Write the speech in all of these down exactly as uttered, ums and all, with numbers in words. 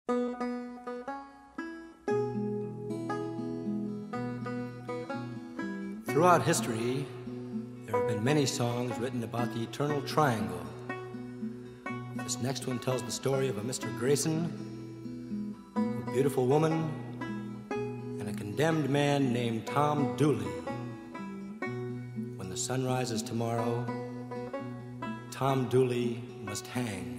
Throughout history, there have been many songs written about the eternal triangle. This next one tells the story of a Mister Grayson, a beautiful woman, and a condemned man named Tom Dooley. When the sun rises tomorrow, Tom Dooley must hang.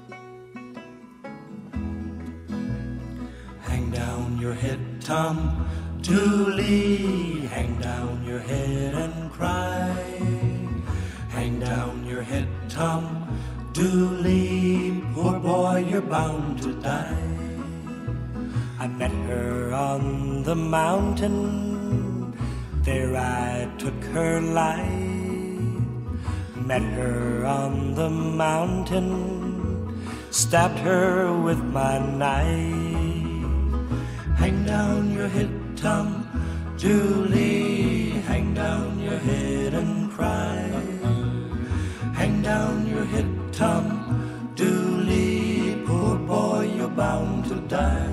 Hang down your head, Tom Dooley, hang down your head and cry. Hang down your head, Tom Dooley, poor boy, you're bound to die. I met her on the mountain, there I took her life. Met her on the mountain, stabbed her with my knife. Hang down your head, Tom Dooley, hang down your head and cry. Hang down your head, Tom Dooley, poor boy, you're bound to die.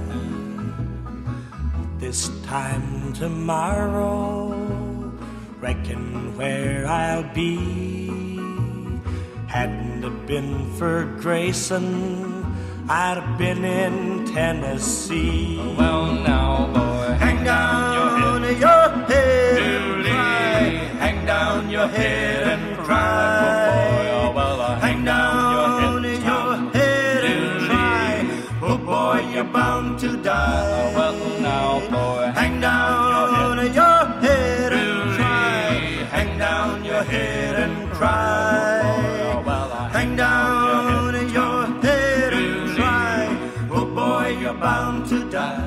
This time tomorrow, reckon where I'll be. Hadn't it been for Grayson, I'd have been in Tennessee. Well now, boy, hang down your head, your head Dooley. Hang down your head and cry. Oh, well, uh, hang down your head, your head and cry. Oh boy, you're bound to die. Oh, well now, boy, hang down your head, your head and cry. Hang down your head and cry. Oh, well, uh, hang down your head and cry. Oh boy, you're bound to die.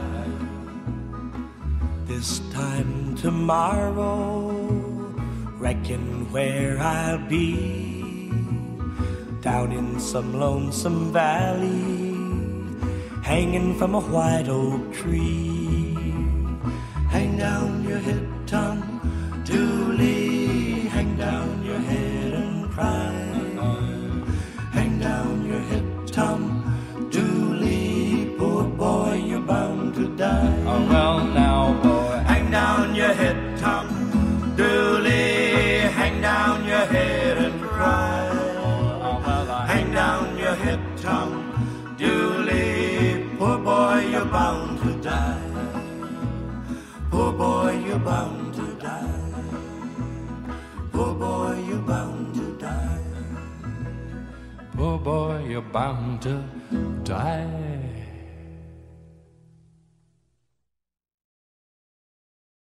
This time tomorrow, reckon where I'll be. Down in some lonesome valley, hanging from a white oak tree. Hang down your head, Tom Dooley, hang down your head and cry. Hang down your head, Tom Dooley, poor boy, you're bound to die. oh, well now, boy, hang down your head, Tom Dooley, hang down your head and cry. oh, well, uh, Hang down your head, Tom Dooley, poor boy, you're bound to die. Poor boy, you're bound to die. Poor boy, you're bound to die. poor boy, you're bound to die.